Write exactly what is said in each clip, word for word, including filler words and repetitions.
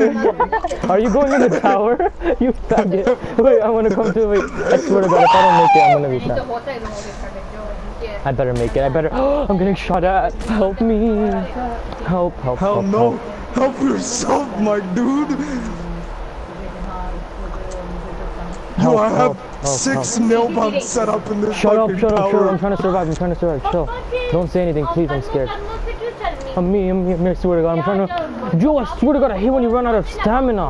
Are you going in the tower? You faggot. Wait, I want to come to. Wait, I swear to God, if I don't make it, I'm gonna be sad. I better make it. I better. I'm getting shot at. Help me. Help, help, Hell help. no. Help. Help yourself, my dude. Yo, I have help, help, six help. nail bombs set up in this Shut up, fucking shut up, tower. shut up. I'm trying to survive. I'm trying to survive. Chill. Don't say anything, please. I'm scared. I'm me, I'm me, I'm me. I swear to God. I'm trying to. Yo, I swear to God, I hate when you run out of stamina.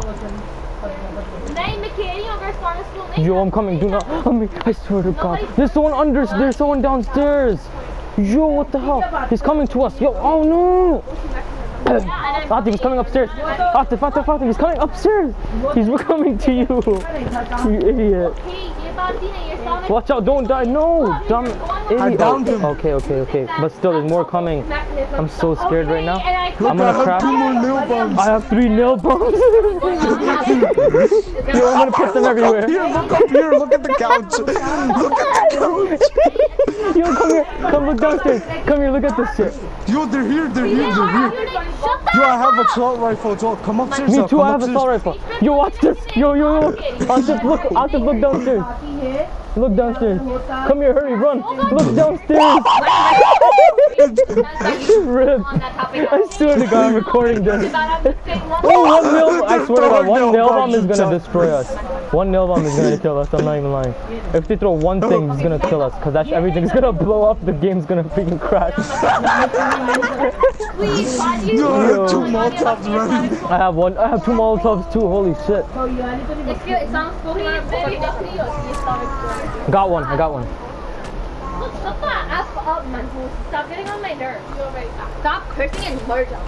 Yo, I'm coming. Do not. I'm me. I swear to God. There's someone under. There's someone downstairs. Yo, what the hell? He's coming to us. Yo, oh no. Fatih, he's coming upstairs. Fatih, Fatih, Fatih, he's coming upstairs. He's coming to you. You idiot. Watch out, don't die. No, dumb idiot. I downed him. Okay, okay, okay. But still, there's more coming. I'm so scared right now. Look, I'm gonna I crash. have two more nail bombs. I have three nail bombs. Yo, I'm gonna put them everywhere. Here, look up here. Look at the couch. Look at the couch. Yo, come here. Come look downstairs. Come here, look at this shit. Yo, they're here. They're here. They're here. Yo, I have a assault rifle. So come upstairs. Me now, too, come I have a upstairs. assault rifle. Yo, watch this. Yo, yo, yo. Asif, look. Asif, look downstairs. Look downstairs. Come here, hurry, run. Look downstairs. Rip. I swear to God, I'm recording this. Oh, one nail. I swear to God, one nail bomb is gonna destroy us. One nail bomb is gonna kill us. I'm not even lying. If they throw one thing, it's gonna kill us. Cause that's everything's gonna blow up. The game's gonna freaking crash. Yo, I have two Molotovs ready. I have one. I have two Molotovs too. Holy shit. Got one. I got one. Look, stop that ass up, man. Stop getting on my nerves. Stop cursing and merge up.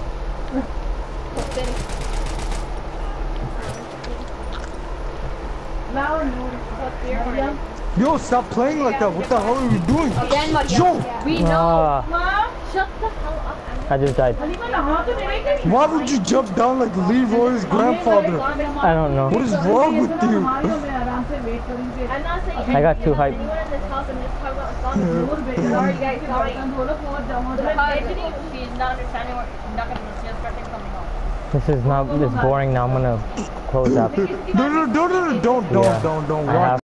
Yo, stop playing like that. What the hell are you doing? Again, Yo, we know. Ah. Mom, shut the hell up. I just died. why would you jump down like Leroy's grandfather? I don't know. What is wrong with you? I'm not saying I got too hyped. anyone in this house and this talk about responsibility. Sorry, guys, sorry. She's not understanding what she's not gonna she's starting coming home. This is not. This boring now. I'm gonna close up. No, no, no, no, no, don't, don't, Yeah. don't, don't. I have